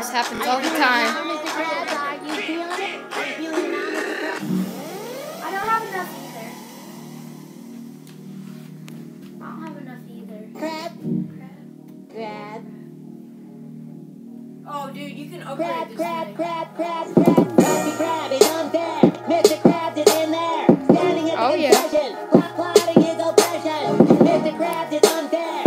This happens all the time. I don't have enough either. I don't have enough either. Crab. Oh, dude, you can upgrade this thing. Crab. Krabby Krab is unfair. Mr. Krabs is in there. Standing at the Oh, yeah. concession. Plotting his oppression. Mr. Krabs is unfair.